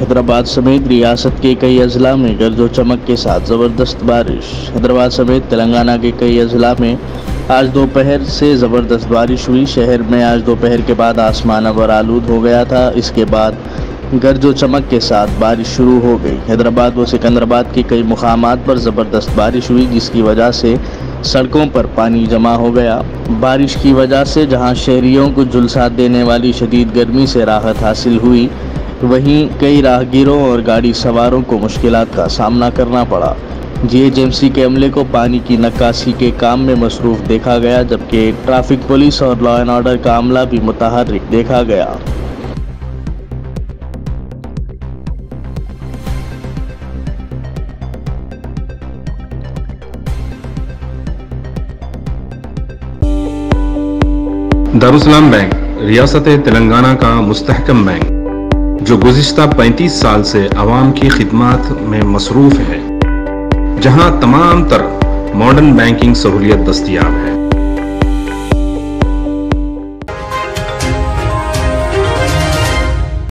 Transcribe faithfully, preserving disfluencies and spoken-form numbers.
हैदराबाद समेत रियासत के कई अजला में गरजो चमक के साथ ज़बरदस्त बारिश। हैदराबाद समेत तेलंगाना के कई अजला में आज दोपहर से ज़बरदस्त बारिश हुई। शहर में आज दोपहर के बाद आसमान अबर आलूद हो गया था। इसके बाद गरजो चमक के साथ बारिश शुरू हो गई। हैदराबाद व सिकंदराबाद के कई मुकामात पर ज़बरदस्त बारिश हुई, जिसकी वजह से सड़कों पर पानी जमा हो गया। बारिश की वजह से जहां शहरियों को झुलसा देने वाली शदीद गर्मी से राहत हासिल हुई, वहीं कई राहगीरों और गाड़ी सवारों को मुश्किलात का सामना करना पड़ा। जीएचएमसी के अमले को पानी की निकासी के काम में मसरूफ़ देखा गया, जबकि ट्रैफिक पुलिस और लॉ एंड ऑर्डर का अमला भी मुतहर्रिक देखा गया। दारुसलाम बैंक रियासत तेलंगाना का मुस्तहकम बैंक जो गुज़िश्ता पैंतीस साल से आवाम की खिदमत में मसरूफ़ है, जहां तमाम तर मॉडर्न बैंकिंग सहूलियत दस्तयाब है।